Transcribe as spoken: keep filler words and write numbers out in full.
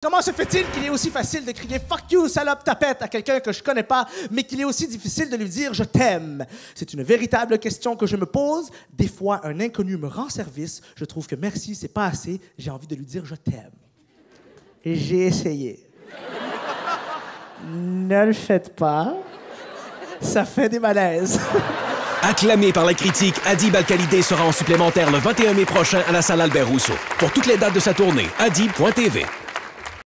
Comment se fait-il qu'il est aussi facile de crier « fuck you, salope, tapette » à quelqu'un que je connais pas, mais qu'il est aussi difficile de lui dire « je t'aime » ? C'est une véritable question que je me pose. Des fois, un inconnu me rend service. Je trouve que merci, c'est pas assez. J'ai envie de lui dire « je t'aime ». Et j'ai essayé. Ne le faites pas. Ça fait des malaises. Acclamé par la critique, Adib Al-Khalidé sera en supplémentaire le vingt et un mai prochain à la salle Albert Rousseau. Pour toutes les dates de sa tournée, adib point t v.